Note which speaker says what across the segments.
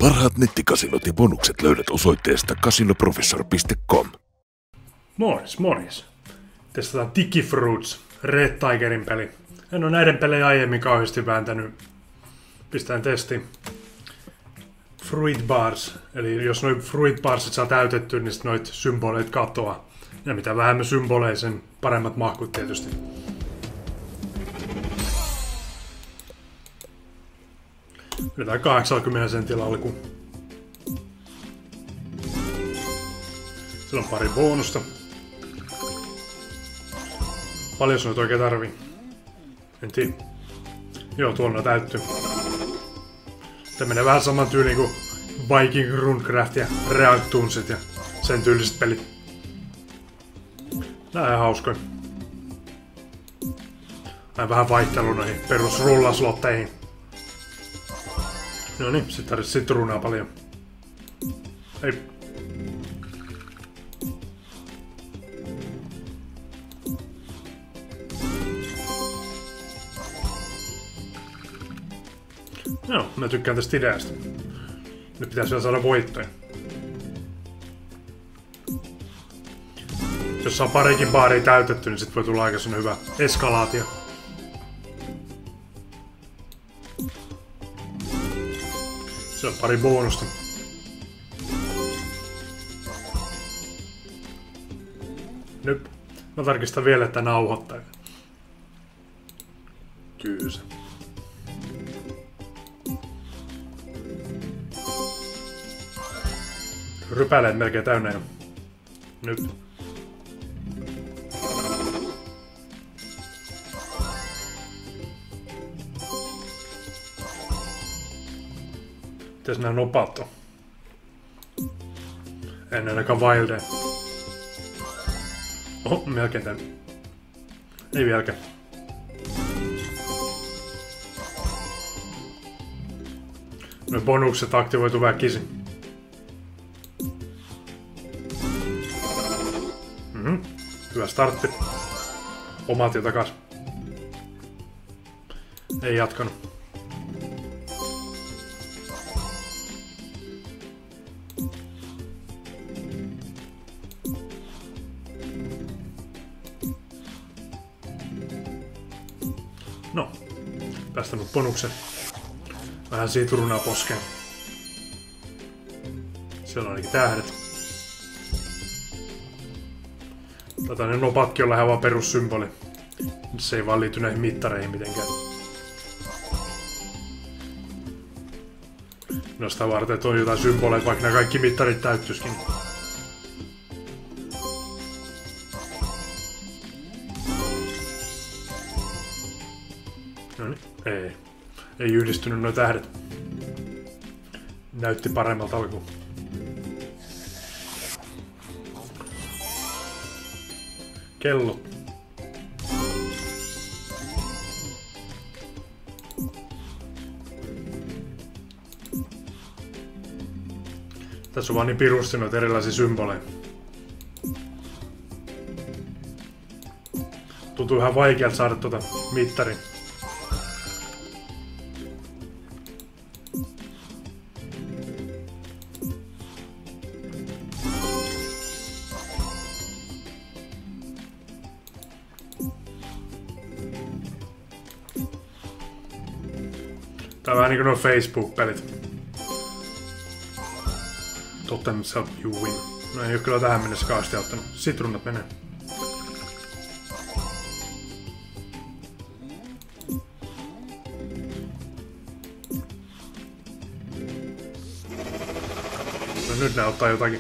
Speaker 1: Parhaat nettikasinot ja bonukset löydät osoitteesta casinoprofessor.com.
Speaker 2: Morjes, morjes. Testataan Tiki Fruits, Red Tigerin peli. En ole näiden pelejä aiemmin kauheasti vääntänyt. Pistään testi. Fruit bars. Eli jos noin fruit barsit saa täytetty, niin noit symboleet katoaa. Ja mitä vähemmän symboleja, sen paremmat mahkut tietysti. Yritään 80 sentillä alkuun. Sillä on pari bonusta. Paljon se nyt oikein tarvii? En tiedä. Joo, tuolla täyttyy. Tämä menee vähän saman tyyliin kuin Viking Runecraft ja Reactunsit ja sen tyyliset pelit. Nää on ihan hauskoja. Vähän vaihtelu noihin perusrullaslotteihin. No niin, sit tarvitsi sitruunaa paljon. Hei. Joo, mä tykkään tästä ideasta. Nyt pitäisi vielä saada voittoja. Jos saa parikin baaria täytetty, niin sit voi tulla aika hyvä eskalaatio. Se on pari bonusta. Nyt mä tarkistan vielä, että nauhoittaa. Kyysä. Rypäleet melkein täynnä jo. Nyt. Mitäs nää nopat on? En ainakaan Wilde. Oho, melkein tän. Ei vieläkään. Noi bonukset aktivoitu väkisin. Hyvä startti. Omat jo takas. Ei jatkanut. No, päästänyt bonuksen. Vähän sitrunaa poskeen. Siellä on ainakin tähdet. Ne nopatkin on lähes vaan perussymboli. Se ei vaan liity näihin mittareihin mitenkään. No sitä varten, että on jotain symboleita, vaikka nämä kaikki mittarit täyttyisikin. Noniin, ei yhdistynyt nuo tähdet. Näytti paremmalta alkuun. Kello. Tässä on vaan niin pirusti noita erilaisia symboleja. Tuntuu ihan vaikealta saada tuota mittaria. Tää on vähän niinku nuo Facebook-pelit. Totem self you win. No ei oo kyllä tähän mennessä kauheasti auttanut. Sitrunat menee. No nyt nää ottaa jotakin.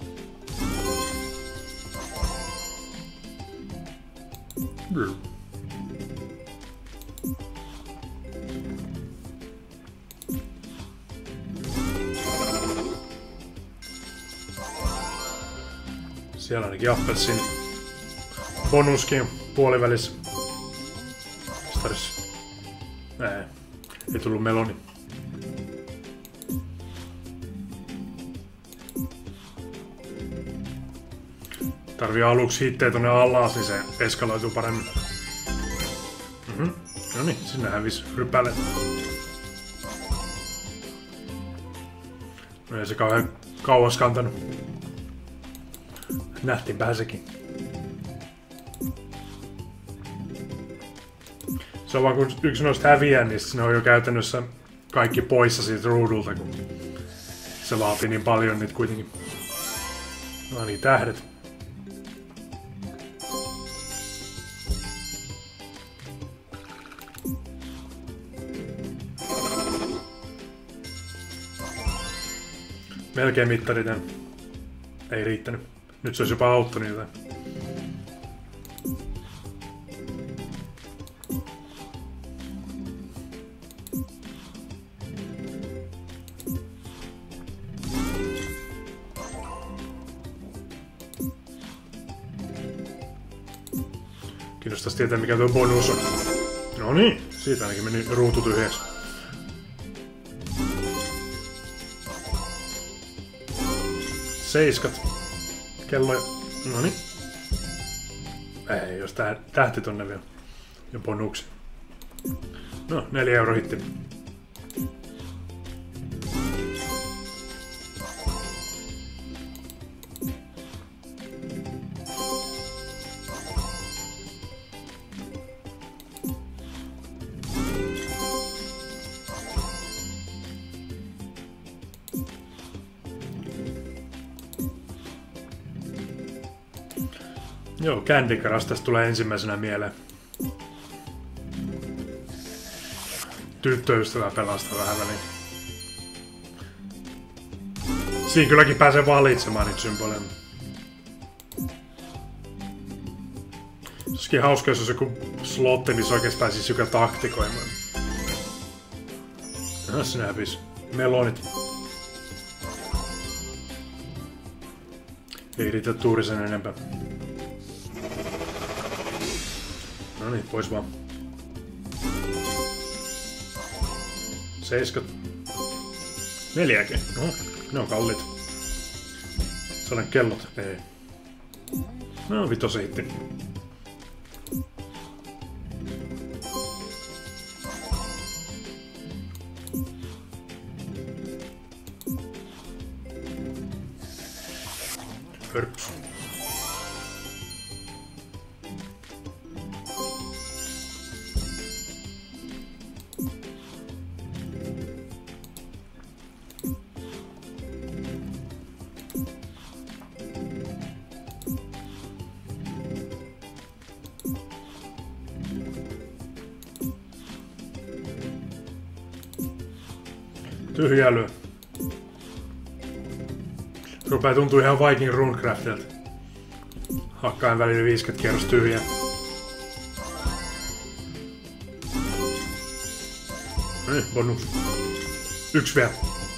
Speaker 2: Siellä ainakin appelsiini. Bonuskin puolivälissä. Staris. Ei tullut meloni. Tarvii aluksi hittejä tonne alas, niin se eskaloituu paremmin. No niin, sinne hävisi rypäle. Ei se kauhean kauas kantanut. Nähtiinpähän sekin. Se on vaan kun yksi noista häviää, niin ne on jo käytännössä kaikki poissa siitä ruudulta, kun se vaatii niin paljon niitä kuitenkin. No niin, tähdet. Melkein mittari tän. Ei riittänyt. Nyt se olisi jopa auttanut jotain. Kiinnostaisi tietää mikä tuo bonus on. No niin, siitä ainakin meni ruutu tyhjäksi. Seiskat. Kello... Noniin. Ei, jos tähti tonne vielä. Ja bonuksi. No, 4 € hitti. Joo, Candy Crush tästä tulee ensimmäisenä mieleen. Tyttöystävä pelastaa vähän väliin. Siinä kylläkin pääsee valitsemaan niitä symboleja. Se olisikin hauska, jos olisi joku slotti, missä oikeasti pääsisi joka taktikoimaan. No, sinä hävisi. Melonit. Ei riitä tuuri sen enempää. No niin, pois vaan. 7. 4. No, ne on kalliit. Saadaan kellot. Ei. No, 5 hitti. Hörps. Tyhjäilyä. Rupee tuntuu ihan Viking Runecraftilta. Hakkaan välillä 50 kierros tyhjää. Bonus. 1 vielä.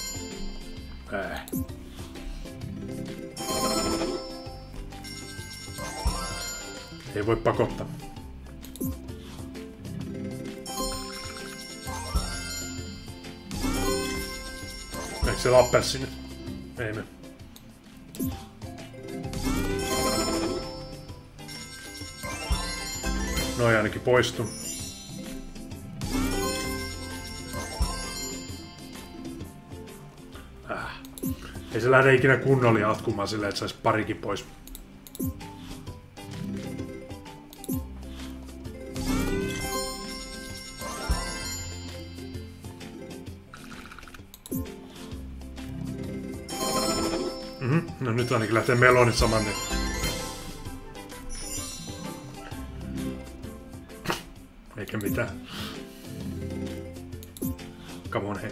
Speaker 2: Ei voi pakottaa. Eikö se lappel sinne? Ei me. Noi ainakin poistuu. Ei se lähde ikinä kunnolla jatkumaan silleen, että saisi parikin pois. No nyt ainakin lähtee melonit saman tien. Eikä mitään. Come on, hei.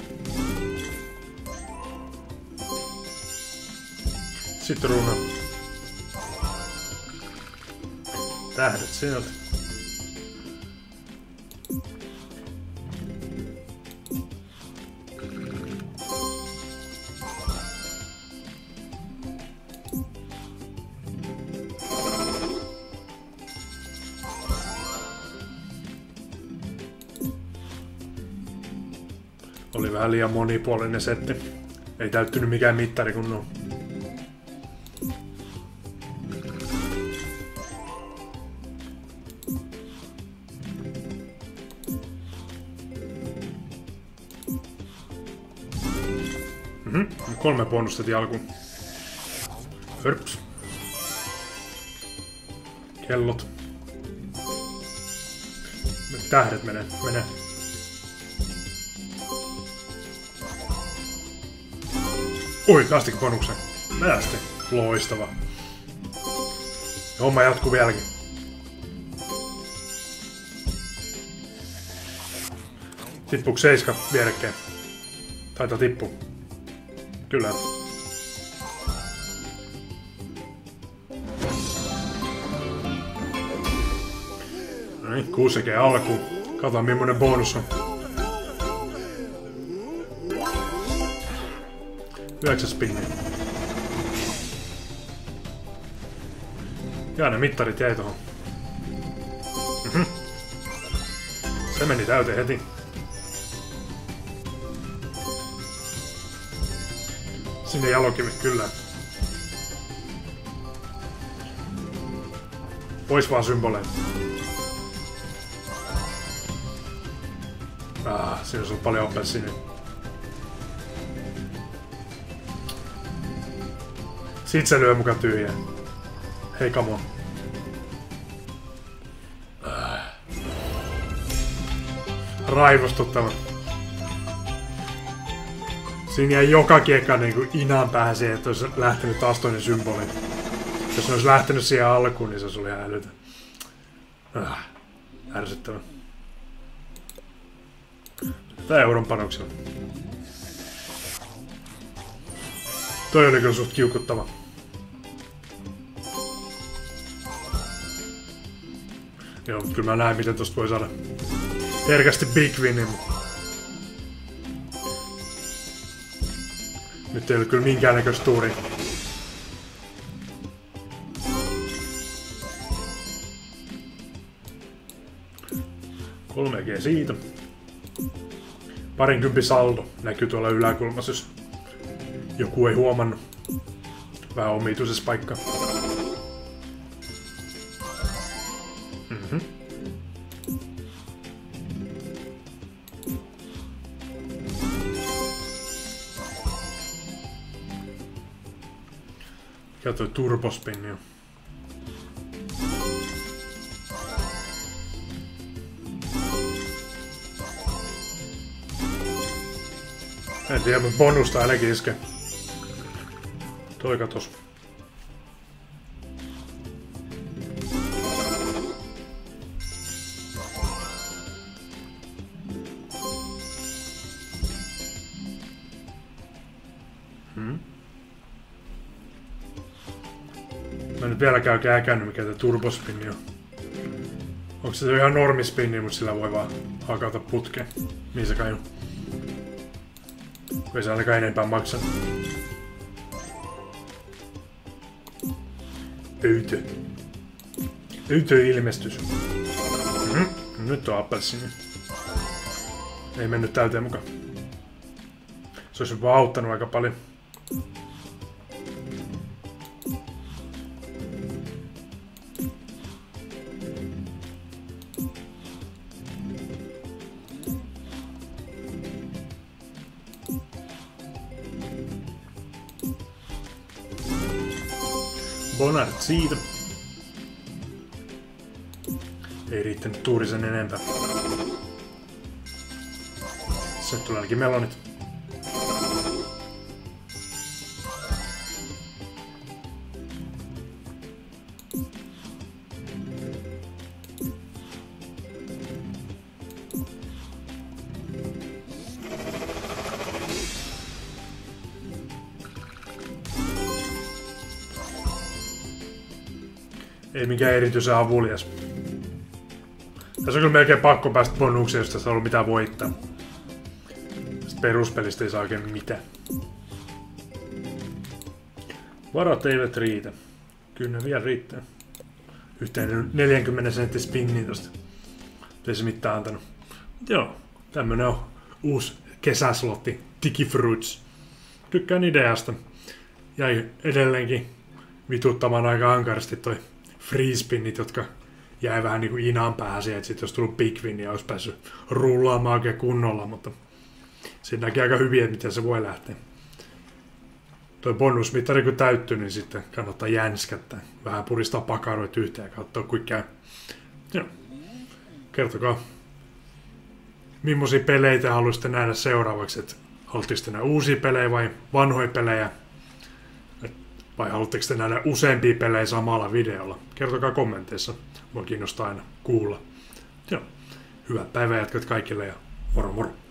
Speaker 2: Sitruuna. Tähdet sieltä. Oli vähän liian monipuolinen setti. Ei täyttynyt mikään mittari kunnolla. 3 bonusta heti alkuun. Hörps. Kellot. Tähdet menee. Oi, päästikö bonukseen? Päästi. Loistava. Ja homma jatkuu vieläkin. Tippuuko 7 vierekkäin? Taitaa tippua. Kyllä. No niin, 6 sekee alkuun. Katsotaan millainen bonus on. 9 spinniä. Ja ne mittarit jäi tohon. Se meni täyteen heti. Sinne jalokivet, kyllä. Pois vaan symboleita. Siinä on paljon appelsiinia. Sit se lyö mukaan tyhjää. Hei, come on. Raivostuttava. Siinä jäi joka kiekka niinku inaan päähän siihen, että olisi lähtenyt taas toinen symboli. Jos ne olisi lähtenyt siihen alkuun, niin se olisi ollut ihan älytä. Ärsyttävä. Tää euron panoksella. Toi oli kyllä suht kiukuttava. Joo, mutta kyllä mä näen, miten tosta voi saada herkästi big winin. Nyt ei ole kyllä minkäännäköistä tuuria. Kolme siitä. Parinkympin saldo näkyy tuolla yläkulmassa, jos joku ei huomannut. Vähän omituisessa paikka. Ja toi turbospinni on. En tiedä, mutta bonusta ainakin iskee. Toi katos. Mä en nyt vieläkään käykännyt, mikä tää turbospinni on. Onko se ihan normispinni, mutta sillä voi vaan hakata putkeen? Niin se kai on. Ei se ainakaan enempää maksa. Öytö ilmestys. Nyt on appelsiini. Ei mennyt täyteen mukaan. Se olisi vaan auttanut aika paljon. Bonart siitä. Ei riittänyt tuuri sen enempää. Se tulee ainakin melonit. Ei mikään erityisen avulias. Tässä on kyllä melkein pakko päästä bonukseen, jos tässä on ollut mitään voittaa. Tästä peruspelistä ei saa oikein mitään. Varat eivät riitä. Kyllä ne vielä riittää. Yhteen 40 sentin spinniin tosta. Ei se mitään antanut. Mut joo, tämmönen on uusi kesäslotti. Digifruits. Tykkään ideasta. Jäi edelleenkin vituttamaan aika ankarasti toi free spinnit, jotka jäi vähän niinku inaan päähän siihen, että sit jos tullut big win, niin olisi päässyt rullaamaan oikein kunnolla, mutta siinä näkee aika hyvin, että miten se voi lähteä. toi bonusmittari kun täyttyy, niin sitten kannattaa jänskättää. Vähän puristaa pakaroit yhteen ja katsoa kuinka käy. Joo. Kertokaa, millaisia pelejä te haluaisitte nähdä seuraavaksi. Et haluatteko te nähdä uusia pelejä vai vanhoja pelejä? Vai haluatteko te nähdä useampia pelejä samalla videolla? Kertokaa kommenteissa. Mua kiinnostaa aina kuulla. Joo. Hyvää päivää jatkat kaikille ja moro moro.